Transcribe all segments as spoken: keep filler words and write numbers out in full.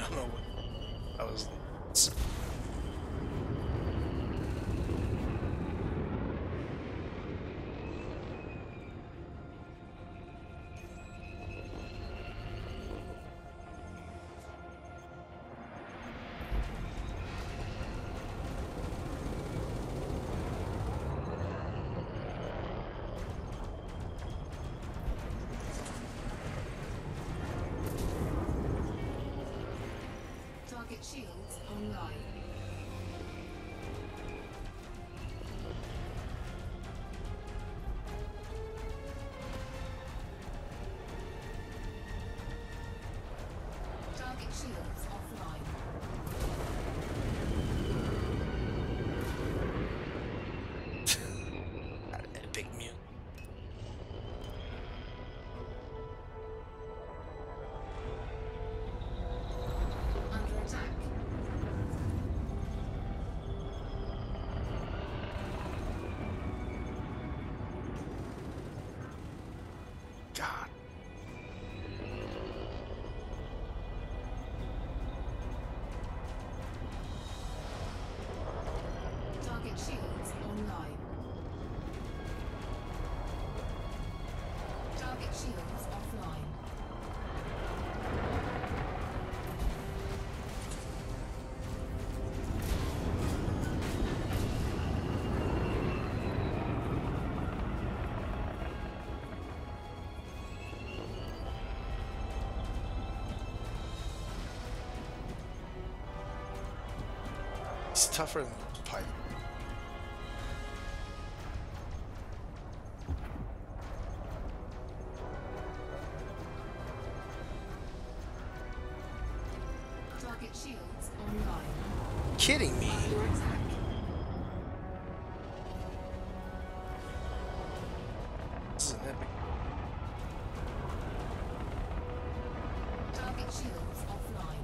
don't know what I was. Target shields online. Target shields offline. Epic mute. Under attack. God. Target shields online. Target shields offline. He's tougher than Pipe. Target shields online. Kidding me? Under attack. This is an epic. Target shields offline.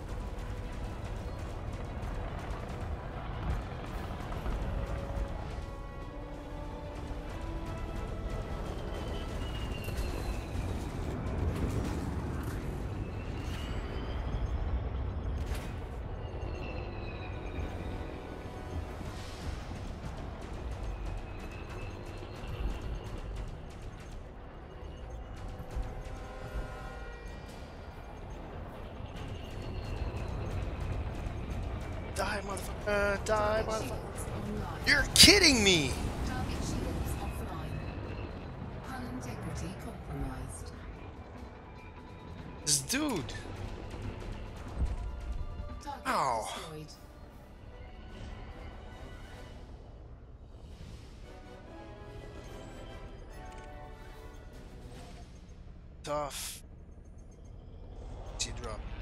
Die, motherfucker! Die, Target motherfucker! shields online. You're kidding me! Target shields offline. Hull integrity compromised. This dude. Target Ow. destroyed. Tough. She dropped.